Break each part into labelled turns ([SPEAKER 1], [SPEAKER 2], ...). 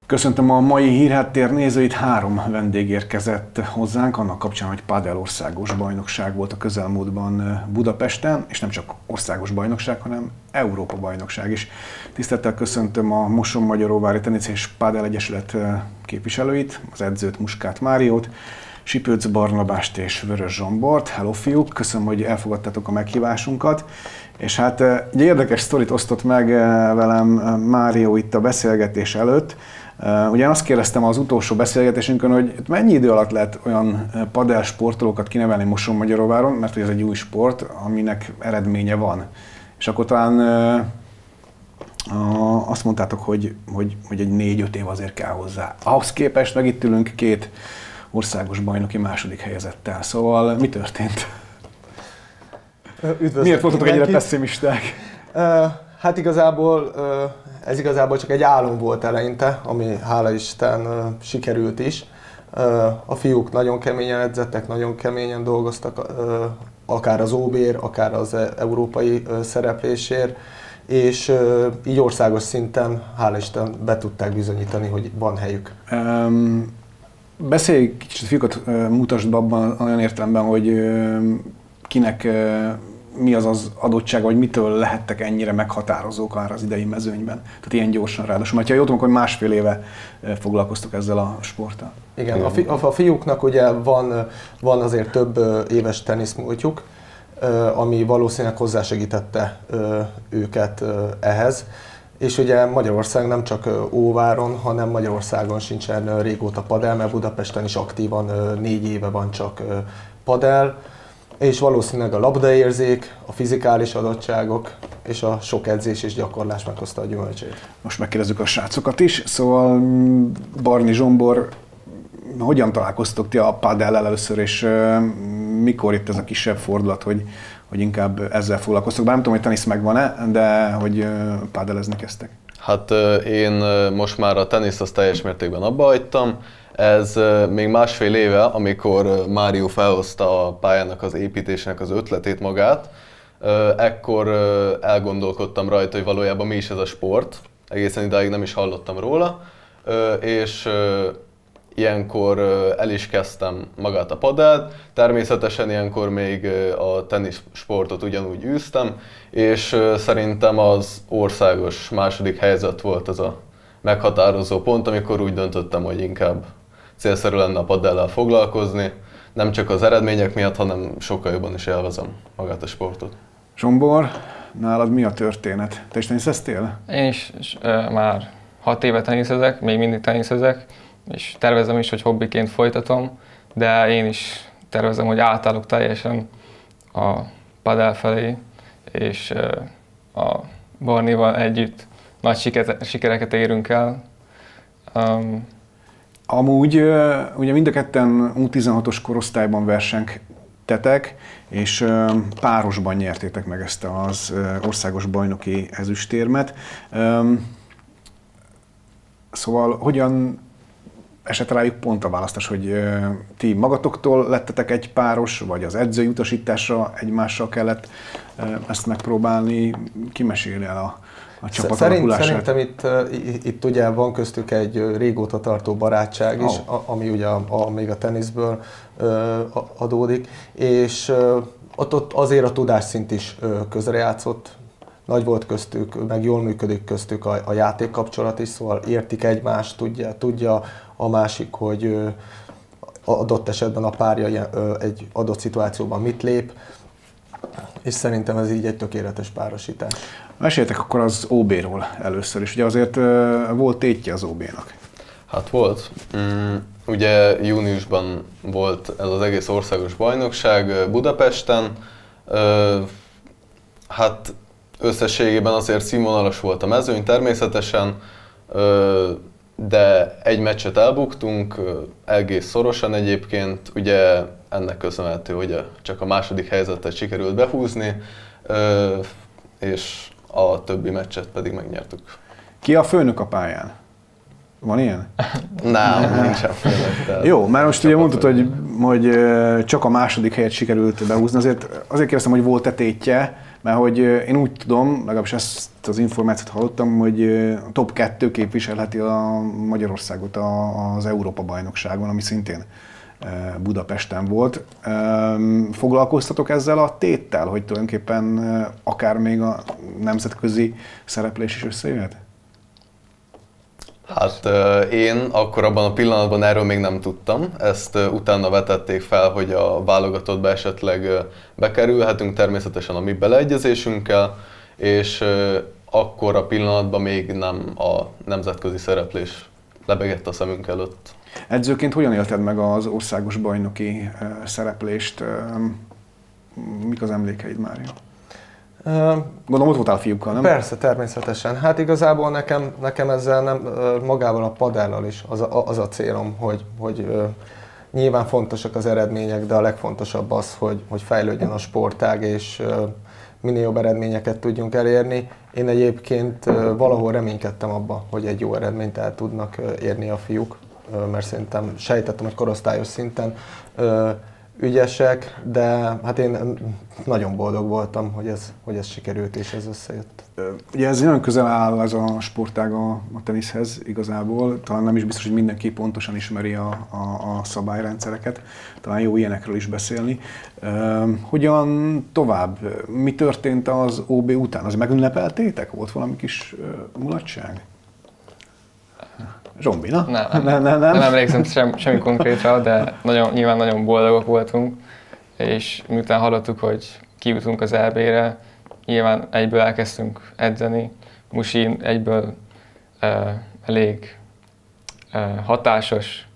[SPEAKER 1] Köszöntöm a mai Hírháttér nézőit, 3 vendég érkezett hozzánk, annak kapcsán, hogy pádel országos bajnokság volt a közelmúltban Budapesten, és nem csak országos bajnokság, hanem Európa bajnokság is. Tisztelettel köszöntöm a Mosonmagyaróvári Tenisz és Pádel Egyesület képviselőit, az edzőt, Muskát Máriót, Sipőc Barnabást és Vörös Zsombort. Hello fiúk, köszönöm, hogy elfogadtátok a meghívásunkat. És hát egy érdekes sztorit osztott meg velem Márió itt a beszélgetés előtt. Ugye én azt kérdeztem az utolsó beszélgetésünkön, hogy mennyi idő alatt lehet olyan padel sportolókat kinevelni Mosonmagyaróváron, mert hogy ez egy új sport, aminek eredménye van. És akkor talán azt mondtátok, hogy egy 4-5 év azért kell hozzá. Ahhoz képest meg itt ülünk 2 országos bajnoki második helyezettel. Szóval mi történt? Miért voltatok ennyire pesszimisták?
[SPEAKER 2] Hát igazából ez igazából csak egy álom volt eleinte, ami hála Isten sikerült is. A fiúk nagyon keményen edzettek, nagyon keményen dolgoztak, akár az OB-ért, akár az európai szereplésért, és így országos szinten, hála Isten, be tudták bizonyítani, hogy van helyük.
[SPEAKER 1] Beszélj kicsit, fiúkat mutasd be abban olyan értelemben, hogy kinek mi az az adottsága, vagy mitől lehettek ennyire meghatározók már az idei mezőnyben? Tehát ilyen gyorsan ráadásul. Mert ha jól tudom, hogy 1,5 éve foglalkoztok ezzel a sporttal.
[SPEAKER 2] Igen, a fiúknak ugye van azért több éves teniszmúltjuk, ami valószínűleg hozzásegítette őket ehhez. És ugye Magyarország nem csak Óváron, hanem Magyarországon sincsen régóta padel, mert Budapesten is aktívan 4 éve van csak padel, és valószínűleg a labdaérzék, a fizikális adottságok és a sok edzés és gyakorlás meghozta a gyümölcsét.
[SPEAKER 1] Most megkérdezzük a srácokat is, szóval Barni, Zsombor, hogyan találkoztok ti a padellel először, és mikor itt ez a kisebb fordulat, hogy inkább ezzel foglalkoztok? Bár nem tudom, hogy tenisz megvan-e, de hogy padellezni kezdtek?
[SPEAKER 3] Hát én most már a teniszt azt teljes mértékben abba hagytam. Ez még 1,5 éve, amikor Mário felhozta a pályának az építésének az ötletét magát, ekkor elgondolkodtam rajta, hogy valójában mi is ez a sport. Egészen idáig nem is hallottam róla, és ilyenkor el is kezdtem magát a padelt. Természetesen ilyenkor még a teniszsportot ugyanúgy űztem, és szerintem az országos második helyzet volt az a meghatározó pont, amikor úgy döntöttem, hogy inkább célszerű lenne a paddellel foglalkozni, nem csak az eredmények miatt, hanem sokkal jobban is élvezem magát a sportot.
[SPEAKER 1] Zsombor, nálad mi a történet? Te is teniszeztél?
[SPEAKER 4] Én is már 6 éve teniszezek, még mindig teniszezek, és tervezem is, hogy hobbiként folytatom, de én is tervezem, hogy átállok teljesen a padel felé, és a Barnival együtt nagy sikereket érünk el.
[SPEAKER 1] Amúgy ugye mind a ketten U16-os korosztályban versenytetek, és párosban nyertétek meg ezt az országos bajnoki ezüstérmet. Szóval hogyan esett rájuk pont a választás, hogy ti magatoktól lettetek egy páros, vagy az edzői utasításra egymással kellett ezt megpróbálni? Ki mesél el a csapat alakulását?
[SPEAKER 2] Szerintem itt ugye van köztük egy régóta tartó barátság is, ami ugye még a teniszből adódik, és ott azért a tudásszint is közrejátszott. Nagy volt köztük, meg jól működik köztük a játékkapcsolat is, szóval értik egymást, tudja a másik, hogy adott esetben a párja egy adott szituációban mit lép, és szerintem ez így egy tökéletes párosítás.
[SPEAKER 1] Meséljetek akkor az OB-ról először is. Ugye azért volt tétje az OB-nak.
[SPEAKER 3] Hát volt. Ugye júniusban volt ez az egész országos bajnokság Budapesten. Hát összességében azért színvonalas volt a mezőny természetesen, de egy meccset elbuktunk, egész szorosan egyébként. Ugye ennek köszönhető, hogy csak a második helyzetet sikerült behúzni, és a többi meccset pedig megnyertük.
[SPEAKER 1] Ki a főnök a pályán? Van ilyen?
[SPEAKER 3] Nem, nincsen főnök.
[SPEAKER 1] Jó, mert most ugye mondtad, hogy csak a második helyet sikerült behúzni, azért kérdeztem, hogy volt-e tétje, Mert hogy én úgy tudom, legalábbis ezt az információt hallottam, hogy a top 2 képviselheti a Magyarországot az Európa-bajnokságon, ami szintén Budapesten volt. Foglalkoztatok ezzel a téttel, hogy tulajdonképpen akár még a nemzetközi szereplés is összejöhet?
[SPEAKER 3] Hát én akkor abban a pillanatban erről még nem tudtam, ezt utána vetették fel, hogy a válogatottba esetleg bekerülhetünk, természetesen a mi beleegyezésünkkel, és akkor a pillanatban még nem a nemzetközi szereplés lebegett a szemünk előtt.
[SPEAKER 1] Edzőként hogyan élted meg az országos bajnoki szereplést? Mik az emlékeid, Mário? Gondolom, ott voltál a fiúkkal, nem?
[SPEAKER 2] Persze, természetesen. Hát igazából nekem ezzel nem, magával a padellal is az a célom, hogy nyilván fontosak az eredmények, de a legfontosabb az, hogy fejlődjön a sportág, és minél jobb eredményeket tudjunk elérni. Én egyébként valahol reménykedtem abba, hogy egy jó eredményt el tudnak érni a fiúk, mert szerintem sejtettem, hogy korosztályos szinten ügyesek, de hát én nagyon boldog voltam, hogy ez sikerült és ez összejött.
[SPEAKER 1] Ugye ez nagyon közel áll ez a sportág a teniszhez igazából, talán nem is biztos, hogy mindenki pontosan ismeri a szabályrendszereket, talán jó ilyenekről is beszélni. Hogyan tovább? Mi történt az OB után? Az megünnepeltétek? Volt valami kis mulatság? Zsombi, na?
[SPEAKER 4] Nem emlékszem semmi konkrétra, de nyilván nagyon boldogok voltunk, és miután hallottuk, hogy kijutunk az EB-re, nyilván egyből elkezdtünk edzeni. Musi egyből elég hatásos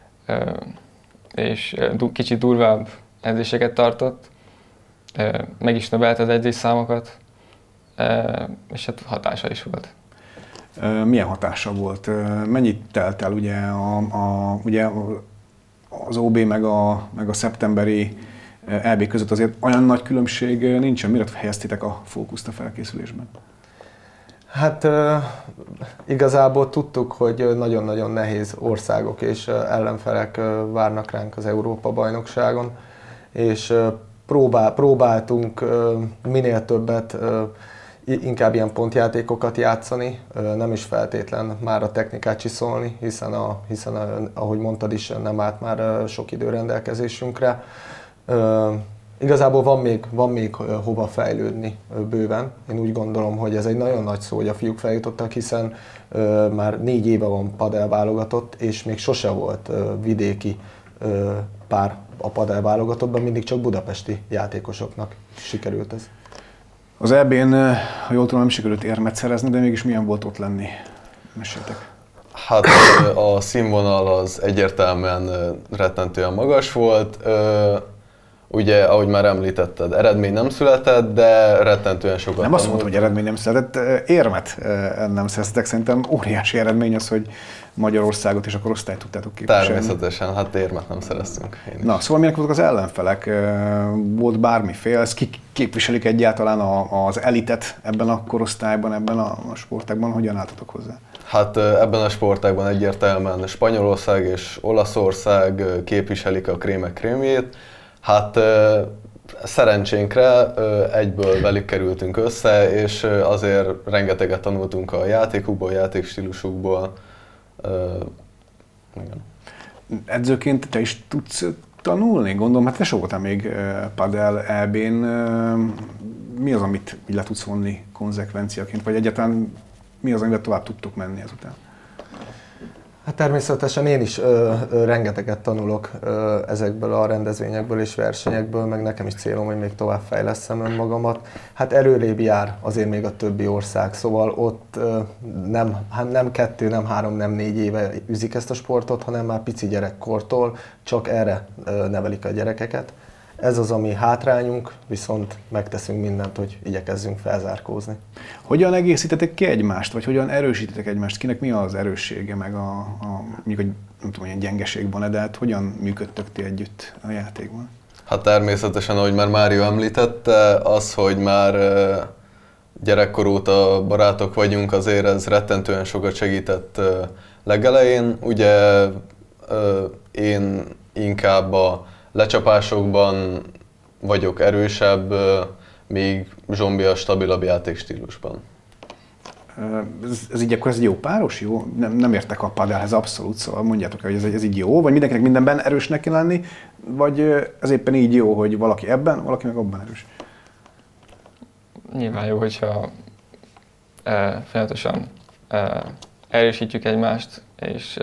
[SPEAKER 4] és kicsit durvább edzéseket tartott, meg is növelte az edzésszámokat, és hát hatása is volt.
[SPEAKER 1] Milyen hatása volt? Mennyit telt el ugye az OB meg a szeptemberi EB között azért olyan nagy különbség nincsen. Mire helyeztétek a fókuszt a felkészülésben?
[SPEAKER 2] Hát igazából tudtuk, hogy nagyon-nagyon nehéz országok és ellenfelek várnak ránk az Európa-bajnokságon, és próbáltunk minél többet inkább ilyen pontjátékokat játszani, nem is feltétlen már a technikát csiszolni, hiszen ahogy mondtad is, nem állt már sok idő rendelkezésünkre. Igazából van még hova fejlődni bőven. Én úgy gondolom, hogy ez egy nagyon nagy szó, hogy a fiúk feljutottak, hiszen már 4 éve van padel válogatott, és még sose volt vidéki pár a padel válogatottban, mindig csak budapesti játékosoknak sikerült ez.
[SPEAKER 1] Az EB-n, ha jól tudom, nem sikerült érmet szerezni, de mégis milyen volt ott lenni? Meséltek.
[SPEAKER 3] Hát a színvonal az egyértelműen rettentően magas volt. Ugye, ahogy már említetted, eredmény nem született, de rettentően sokat
[SPEAKER 1] Nem azt mondtam, hogy eredmény nem született, érmet nem szereztetek. Szerintem óriási eredmény az, hogy Magyarországot és a korosztályt tudtátok képviselni.
[SPEAKER 3] Természetesen, hát érmet nem szereztünk.
[SPEAKER 1] Na, szóval milyenek voltak az ellenfelek? Volt bármiféle? Kik képviselik egyáltalán az elitet ebben a korosztályban, ebben a sportágban? Hogyan álltatok hozzá?
[SPEAKER 3] Hát ebben a sportágban egyértelműen Spanyolország és Olaszország képviselik a krémek krémjét. Hát szerencsénkre egyből velük kerültünk össze, és azért rengeteget tanultunk a játékukból, játékstílusukból. Igen.
[SPEAKER 1] Edzőként te is tudsz tanulni? Gondolom, hát te so voltál még padel EB-n. Mi az, amit így le tudsz vonni konzekvenciaként? Vagy egyáltalán mi az, amivel tovább tudtok menni ezután?
[SPEAKER 2] Hát természetesen én is rengeteget tanulok ezekből a rendezvényekből és versenyekből, meg nekem is célom, hogy még tovább fejlesszem önmagamat. Hát erőlébb jár azért még a többi ország, szóval ott nem 2, nem 3, nem 4 éve üzik ezt a sportot, hanem már pici gyerekkortól csak erre nevelik a gyerekeket. Ez az, ami hátrányunk, viszont megteszünk mindent, hogy igyekezzünk felzárkózni.
[SPEAKER 1] Hogyan egészítetek ki egymást, vagy hogyan erősítetek egymást? Kinek mi az erőssége, meg mondjuk, hogy nem tudom, ilyen gyengeség van-e, de hát hogyan működtök ti együtt a játékban?
[SPEAKER 3] Hát természetesen, ahogy már Mário említette, az, hogy már gyerekkor óta barátok vagyunk, azért ez rettentően sokat segített legelején. Ugye én inkább a lecsapásokban vagyok erősebb, míg Zsombi a stabilabb játékstílusban.
[SPEAKER 1] Ez így akkor ez egy jó páros? Jó? Nem értek a padelhez abszolút, szóval mondjátok, hogy ez így jó, vagy mindenkinek mindenben erősnek kell lenni, vagy ez éppen így jó, hogy valaki ebben, valaki meg abban erős?
[SPEAKER 4] Nyilván jó, hogyha folyamatosan erősítjük egymást, és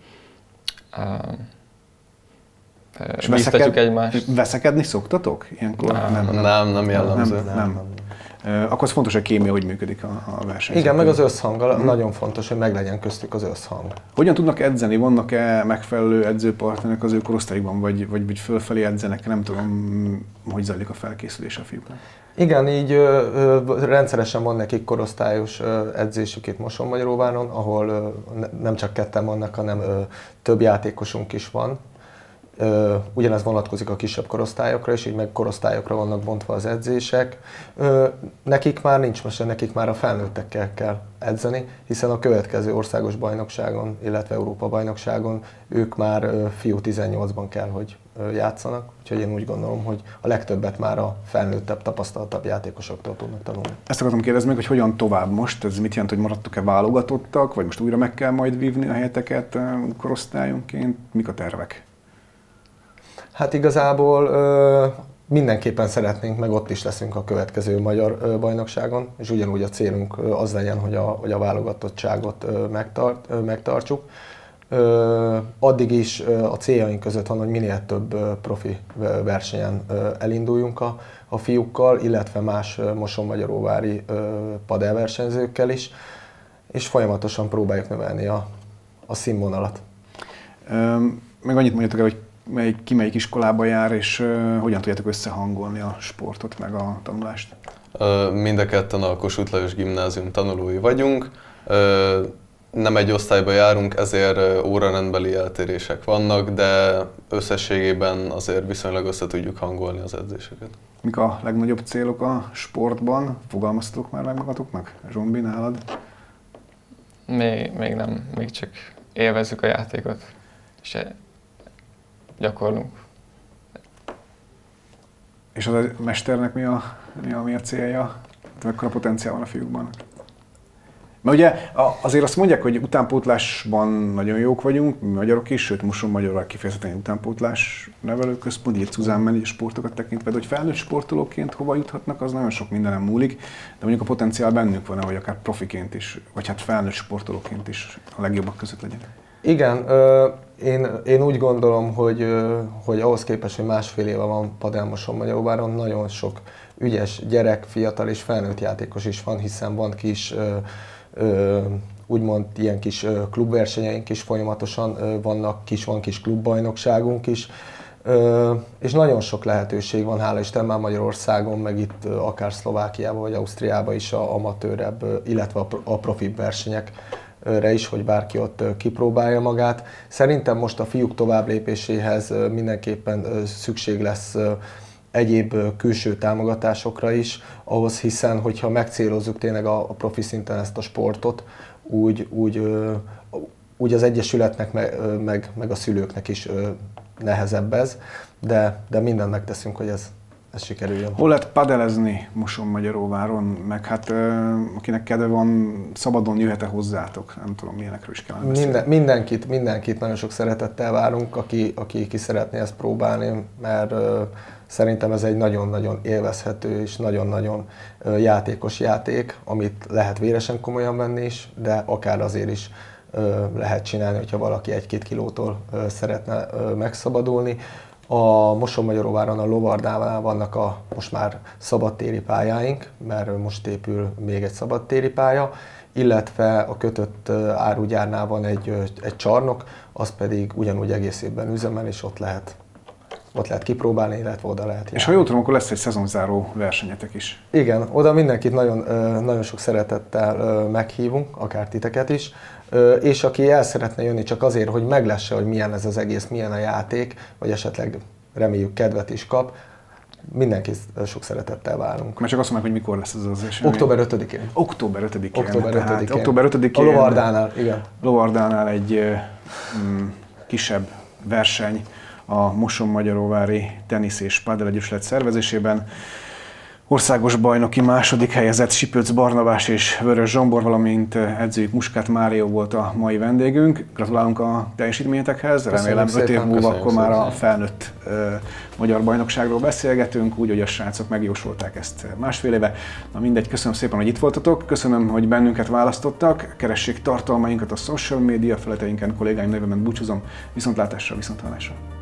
[SPEAKER 4] biztatjuk egymást.
[SPEAKER 1] Veszekedni szoktatok ilyenkor?
[SPEAKER 3] Nem jellemző.
[SPEAKER 1] Nem. Akkor az fontos, hogy a kémia hogy működik a verseny.
[SPEAKER 2] Igen, meg az összhang. Nagyon fontos, hogy meglegyen köztük az összhang.
[SPEAKER 1] Hogyan tudnak edzeni? Vannak-e megfelelő edzőpartnerek az ő korosztályukban, vagy fölfelé edzenek? Nem tudom, hogy zajlik a felkészülés a fiúknak.
[SPEAKER 2] Igen, így rendszeresen van nekik korosztályos edzésük itt Mosonmagyaróváron, ahol nem csak ketten vannak, hanem több játékosunk is van. Ugyanez vonatkozik a kisebb korosztályokra, és így meg korosztályokra vannak bontva az edzések. Nekik már nincs mese, nekik már a felnőttekkel kell edzeni, hiszen a következő országos bajnokságon, illetve Európa-bajnokságon ők már fiú 18-ban kell, hogy játszanak. Úgyhogy én úgy gondolom, hogy a legtöbbet már a felnőttebb, tapasztaltabb játékosoktól tudnak tanulni.
[SPEAKER 1] Ezt akartam kérdezni meg, hogy hogyan tovább most? Ez mit jelent, hogy maradtok-e válogatottak, vagy most újra meg kell majd vívni a helyeteket korosztályonként? Mik a tervek?
[SPEAKER 2] Hát igazából mindenképpen szeretnénk, meg ott is leszünk a következő magyar bajnokságon, és ugyanúgy a célunk az legyen, hogy a válogatottságot megtartsuk. Addig is a céljaink között van, hogy minél több profi versenyen elinduljunk a fiúkkal, illetve más mosonmagyaróvári padelversenyzőkkel is, és folyamatosan próbáljuk növelni a színvonalat.
[SPEAKER 1] Meg annyit mondjatok el, hogy ki melyik iskolába jár, és hogyan tudjátok összehangolni a sportot meg a tanulást?
[SPEAKER 3] Mind a ketten a Kossuth Lajos Gimnázium tanulói vagyunk. Nem egy osztályba járunk, ezért órarendbeli eltérések vannak, de összességében azért viszonylag össze tudjuk hangolni az edzéseket.
[SPEAKER 1] Mik a legnagyobb célok a sportban? Fogalmaztok már meg magatoknak? Zsombi, nálad?
[SPEAKER 4] Még nem, még csak élvezzük a játékot, és gyakorlunk.
[SPEAKER 1] És az a mesternek mi a célja? Mekkora potenciál van a fiúkban? Mert ugye azért azt mondják, hogy utánpótlásban nagyon jók vagyunk, mi magyarok is, sőt Mosonmagyaróvár kifejezetten utánpótlás nevelőközpont, így Cuzán sportokat tekintve, de hogy felnőtt sportolóként hova juthatnak, az nagyon sok mindenem múlik, de mondjuk a potenciál bennünk van, hogy akár profiként is, vagy hát felnőtt sportolóként is a legjobbak között legyen.
[SPEAKER 2] Igen, én úgy gondolom, hogy ahhoz képest, hogy másfél éve van padel Mosonmagyaróváron, nagyon sok ügyes gyerek, fiatal és felnőtt játékos is van, hiszen van kis, úgymond ilyen kis klubversenyeink is folyamatosan vannak, van kis klubbajnokságunk is, és nagyon sok lehetőség van, hála Isten, már Magyarországon, meg itt akár Szlovákiában vagy Ausztriában is a amatőrebb, illetve a profibb versenyekre is, hogy bárki ott kipróbálja magát. Szerintem most a fiúk továbblépéséhez mindenképpen szükség lesz egyéb külső támogatásokra is, ahhoz, hiszen hogyha megcélozzuk tényleg a profi szinten ezt a sportot, úgy az egyesületnek meg a szülőknek is nehezebb ez, de mindent megteszünk, hogy ez sikerüljön.
[SPEAKER 1] Hol lehet padelezni Mosonmagyaróváron, meg hát akinek kedve van, szabadon jöhet-e hozzátok? Nem tudom, milyenekről is kellene beszélni.
[SPEAKER 2] Mindenkit nagyon sok szeretettel várunk, aki ki szeretné ezt próbálni, mert szerintem ez egy nagyon-nagyon élvezhető és nagyon-nagyon játékos játék, amit lehet véresen komolyan venni is, de akár azért is lehet csinálni, hogyha valaki 1-2 kilótól szeretne megszabadulni. A Mosonmagyaróváron, a Lovardánál vannak most már szabadtéri pályáink, mert most épül még egy szabadtéri pálya, illetve a kötött árugyárnál van egy csarnok, az pedig ugyanúgy egész évben üzemel, és ott lehet kipróbálni, illetve oda lehet járni.
[SPEAKER 1] És ha jól tudom, akkor lesz egy szezonzáró versenyetek is.
[SPEAKER 2] Igen, oda mindenkit nagyon sok szeretettel meghívunk, akár titeket is, és aki el szeretne jönni csak azért, hogy meglesse, hogy milyen ez az egész, milyen a játék, vagy esetleg reméljük kedvet is kap, mindenkit sok szeretettel várunk.
[SPEAKER 1] Mert csak azt mondják, hogy mikor lesz ez az esemény.
[SPEAKER 2] Október 5-én.
[SPEAKER 1] Október 5-én.
[SPEAKER 2] Október 5-én. A Lovardánál, igen.
[SPEAKER 1] Lovardánál egy kisebb verseny a Mosonmagyaróvári Tenisz és Padel Egyesület szervezésében. Országos bajnoki második helyezett Sipőc Barnabás és Vörös Zsombor, valamint edzőjük Muskát Mário volt a mai vendégünk. Gratulálunk a teljesítményetekhez, remélem 5 év múlva akkor már a felnőtt magyar bajnokságról beszélgetünk, úgy, hogy a srácok megjósolták ezt másfél éve. Na mindegy, köszönöm szépen, hogy itt voltatok, köszönöm, hogy bennünket választottak, keressék tartalmainkat a social media felületeinken, kollégáim nevében búcsúzom, viszontlátásra, viszonthallásra.